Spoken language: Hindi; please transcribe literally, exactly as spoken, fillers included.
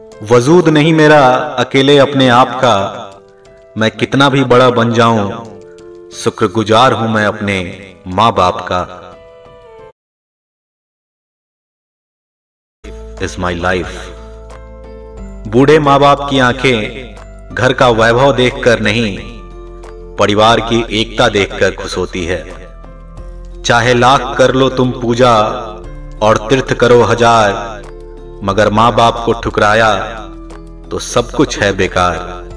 वजूद नहीं मेरा अकेले अपने आप का, मैं कितना भी बड़ा बन जाऊं शुक्रगुजार हूं मैं अपने माँ बाप का। Is my life. बूढ़े माँ बाप की आंखें घर का वैभव देखकर नहीं, परिवार की एकता देखकर खुश होती है। चाहे लाख कर लो तुम पूजा और तीर्थ करो हजार, मगर माँ बाप को ठुकराया तो सब कुछ है बेकार।